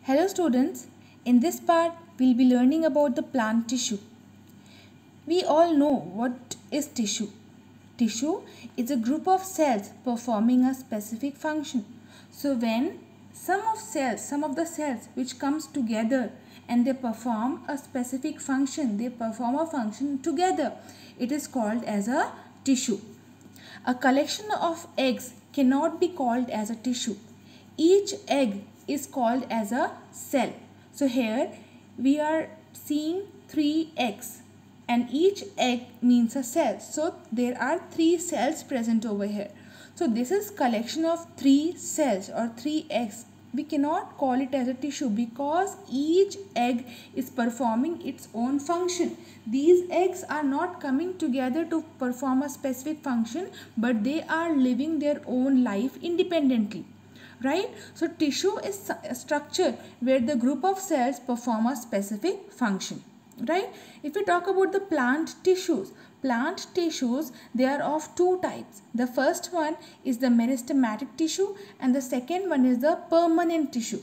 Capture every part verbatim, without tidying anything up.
Hello students, in this part we'll be learning about the plant tissue. We all know what is tissue. Tissue is a group of cells performing a specific function. So when some of cells, some of the cells which comes together and they perform a specific function, they perform a function together, it is called as a tissue. A collection of eggs cannot be called as a tissue. Each egg is called as a cell. So here we are seeing three eggs and each egg means a cell. So there are three cells present over here. So this is collection of three cells or three eggs. We cannot call it as a tissue because each egg is performing its own function. These eggs are not coming together to perform a specific function, but they are living their own life independently. Right? So tissue is a structure where the group of cells perform a specific function. Right? If we talk about the plant tissues, plant tissues, they are of two types. The first one is the meristematic tissue and the second one is the permanent tissue.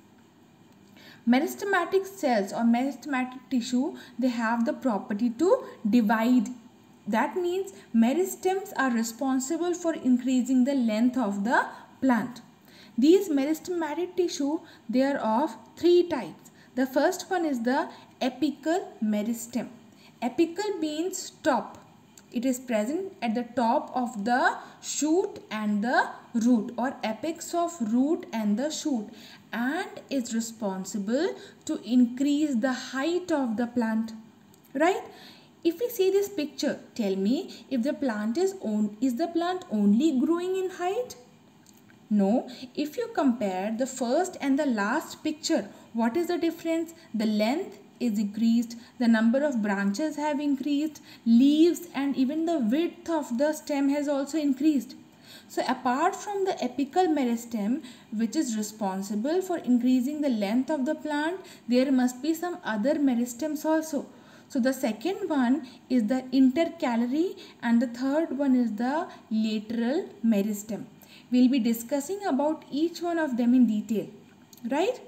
Meristematic cells or meristematic tissue, they have the property to divide. That means meristems are responsible for increasing the length of the plant. These meristematic tissue, they are of three types. The first one is the apical meristem. Apical means top. It is present at the top of the shoot and the root or apex of root and the shoot and is responsible to increase the height of the plant. Right? If we see this picture, tell me if the plant is on, is the plant only growing in height? No, if you compare the first and the last picture, what is the difference? The length is increased, the number of branches have increased, leaves and even the width of the stem has also increased. So apart from the apical meristem, which is responsible for increasing the length of the plant, there must be some other meristems also. So the second one is the intercalary and the third one is the lateral meristem. We'll be discussing about each one of them in detail, right?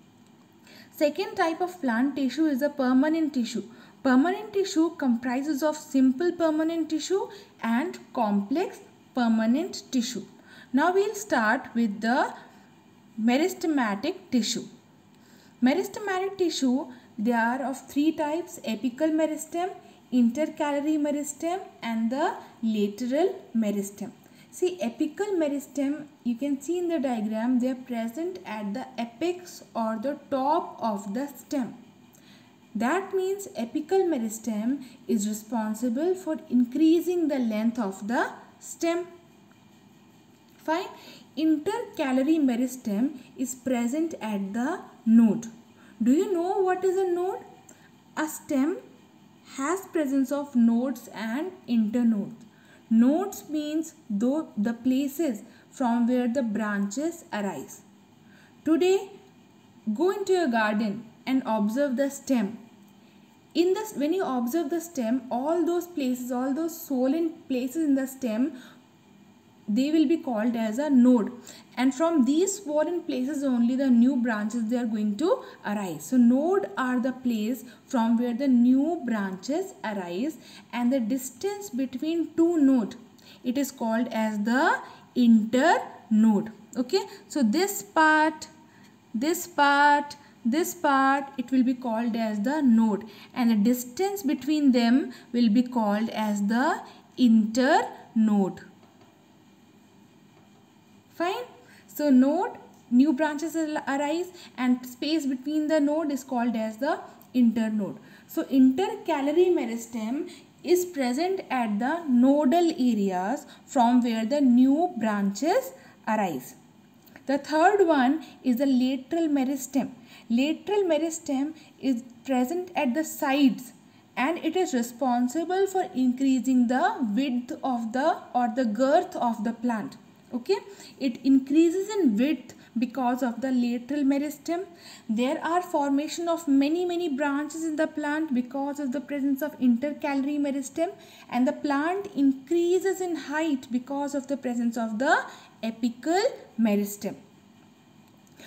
Second type of plant tissue is a permanent tissue. Permanent tissue comprises of simple permanent tissue and complex permanent tissue. Now we'll start with the meristematic tissue. Meristematic tissue, they are of three types: apical meristem, intercalary meristem and the lateral meristem. See, apical meristem, you can see in the diagram, they are present at the apex or the top of the stem. That means apical meristem is responsible for increasing the length of the stem. Fine. Intercalary meristem is present at the node. Do you know what is a node? A stem has presence of nodes and internodes. Nodes means though the places from where the branches arise. Today, go into your garden and observe the stem. In this, when you observe the stem, all those places, all those swollen places in the stem, they will be called as a node. And from these swollen places only the new branches they are going to arise. So node are the place from where the new branches arise and the distance between two nodes, it is called as the internode. Okay. So this part, this part, this part, it will be called as the node and the distance between them will be called as the internode. Fine. So node, new branches arise and space between the node is called as the internode. So intercalary meristem is present at the nodal areas from where the new branches arise. The third one is the lateral meristem. Lateral meristem is present at the sides and it is responsible for increasing the width of the or the girth of the plant. Okay, it increases in width because of the lateral meristem. There are formation of many many branches in the plant because of the presence of intercalary meristem, and the plant increases in height because of the presence of the apical meristem.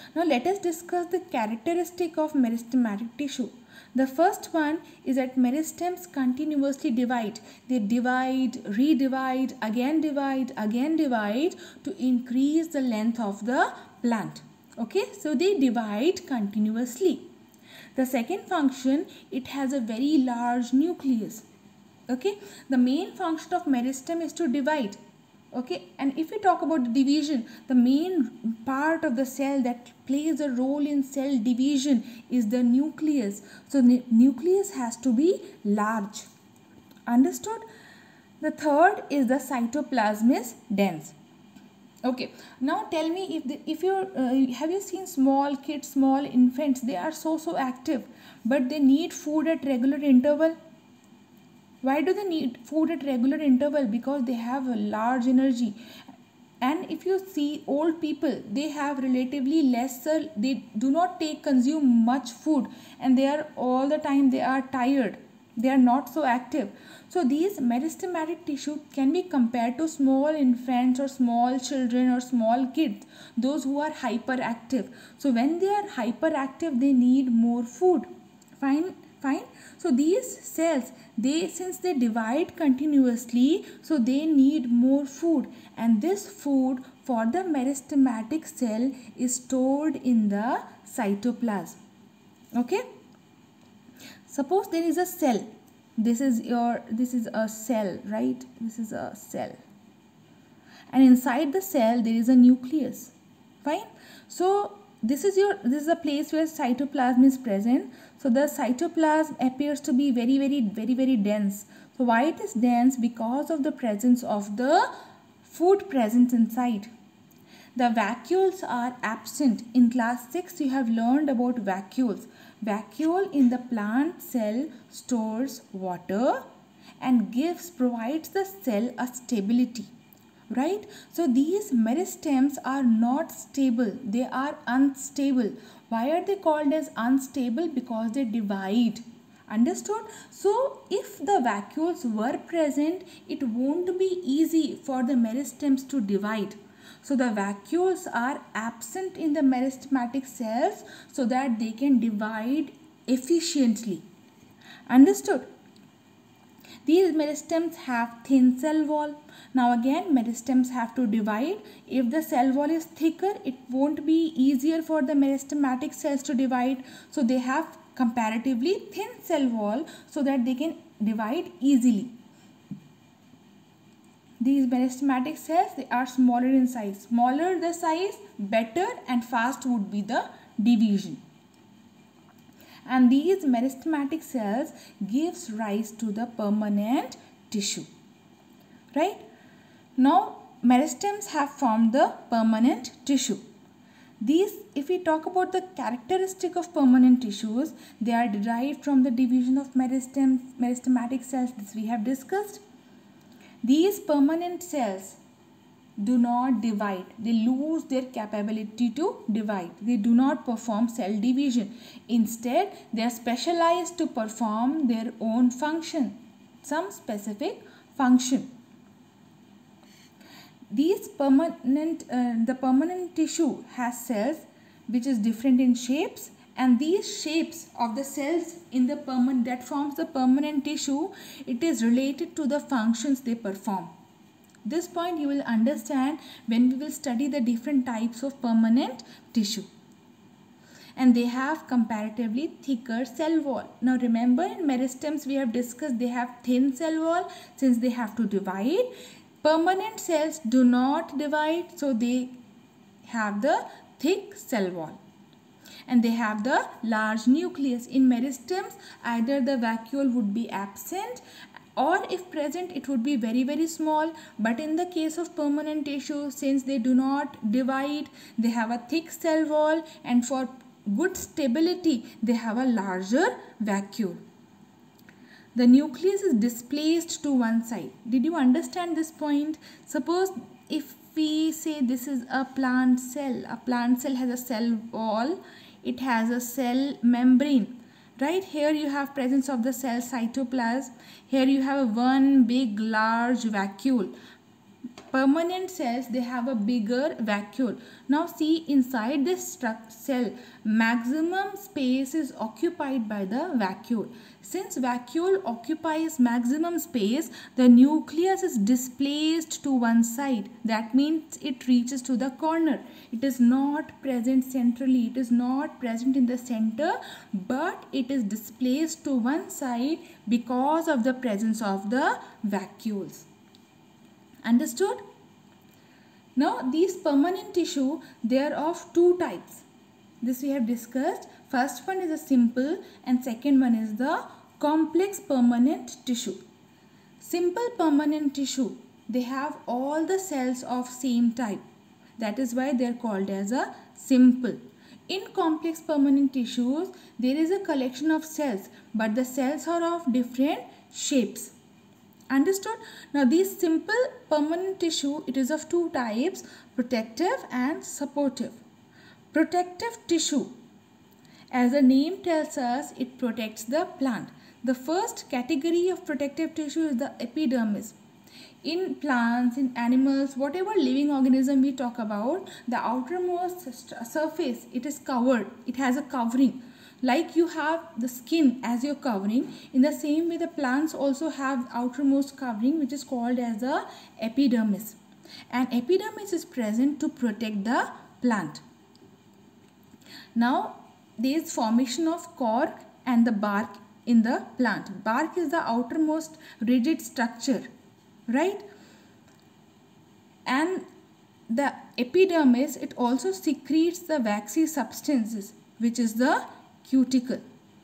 Now let us discuss the characteristic of meristematic tissue. The first one is that meristems continuously divide. They divide, redivide, again divide, again divide to increase the length of the plant. Okay, so they divide continuously. The second function, it has a very large nucleus. Okay, the main function of meristem is to divide. Okay, and if we talk about the division, the main part of the cell that plays a role in cell division is the nucleus. So the nucleus has to be large. Understood? The third is the cytoplasm is dense. Okay, now tell me, if the, if you uh, have you seen small kids, small infants, they are so so active, but they need food at regular interval. Why do they need food at regular interval? Because they have a large energy. And if you see old people, they have relatively lesser, they do not take consume much food, and they are all the time they are tired. They are not so active. So these meristematic tissue can be compared to small infants or small children or small kids, those who are hyperactive. So when they are hyperactive, they need more food. Fine, fine. So these cells, they since they divide continuously, so they need more food, and this food for the meristematic cell is stored in the cytoplasm. Okay. Suppose there is a cell. This is your this is a cell, right? This is a cell. And inside the cell there is a nucleus. Fine. So this is your this is a place where cytoplasm is present. So the cytoplasm appears to be very very very very dense. So why it is dense? Because of the presence of the food present inside. The vacuoles are absent. In class six you have learned about vacuoles. Vacuole in the plant cell stores water and gives provides the cell a stability, right? So these meristems are not stable, they are unstable. Why are they called as unstable? Because they divide. Understood? So if the vacuoles were present, it won't be easy for the meristems to divide. So the vacuoles are absent in the meristematic cells so that they can divide efficiently. Understood? These meristems have thin cell wall. Now again, meristems have to divide. If the cell wall is thicker, it won't be easier for the meristematic cells to divide. So they have comparatively thin cell wall so that they can divide easily. These meristematic cells, they are smaller in size. Smaller the size, better and fast would be the division. And these meristematic cells gives rise to the permanent tissue. Right? Now, meristems have formed the permanent tissue. These, if we talk about the characteristic of permanent tissues, they are derived from the division of meristems, meristematic cells. This we have discussed. These permanent cells do not divide. They lose their capability to divide. They do not perform cell division. Instead, they are specialized to perform their own function, some specific function. These permanent, uh, the permanent tissue has cells which is different in shapes, and these shapes of the cells in the permanent that forms the permanent tissue, it is related to the functions they perform. This point you will understand when we will study the different types of permanent tissue. And they have comparatively thicker cell wall. Now remember, in meristems we have discussed they have thin cell wall since they have to divide. Permanent cells do not divide, so they have the thick cell wall. And they have the large nucleus. In meristems, either the vacuole would be absent, or if present, it would be very very small. But in the case of permanent tissue, since they do not divide, they have a thick cell wall, and for good stability, they have a larger vacuole. The nucleus is displaced to one side. Did you understand this point? Suppose if we say this is a plant cell, a plant cell has a cell wall, it has a cell membrane, right? Here you have presence of the cell cytoplasm. Here you have one big large vacuole. permanent cells, they have a bigger vacuole. Now see, inside this cell, maximum space is occupied by the vacuole. Since vacuole occupies maximum space, the nucleus is displaced to one side. That means it reaches to the corner. It is not present centrally. It is not present in the center, but it is displaced to one side because of the presence of the vacuoles. Understood? Now these permanent tissue, they are of two types. This we have discussed. First one is a simple and second one is the complex permanent tissue. Simple permanent tissue, they have all the cells of same type. That is why they are called as a simple. In complex permanent tissues, there is a collection of cells, but the cells are of different shapes. Understood? Now these simple permanent tissue, it is of two types, protective and supportive. Protective tissue, as the name tells us, it protects the plant. The first category of protective tissue is the epidermis. In plants, in animals, whatever living organism we talk about, the outermost surface, it is covered. It has a covering. Like you have the skin as your covering, in the same way the plants also have outermost covering, which is called as the epidermis. And epidermis is present to protect the plant. Now there is formation of cork and the bark in the plant. Bark is the outermost rigid structure, right? And the epidermis, it also secretes the waxy substances, which is the cuticle.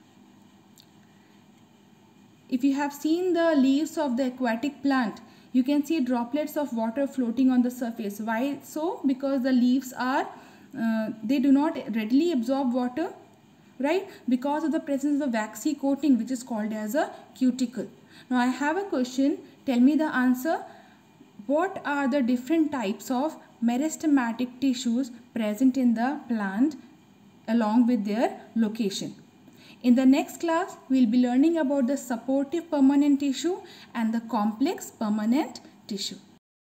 If you have seen the leaves of the aquatic plant, you can see droplets of water floating on the surface. Why so? Because the leaves are, uh, they do not readily absorb water, right? Because of the presence of a waxy coating, which is called as a cuticle. Now I have a question. Tell me the answer. What are the different types of meristematic tissues present in the plant along with their location? In the next class, we will be learning about the supportive permanent tissue and the complex permanent tissue.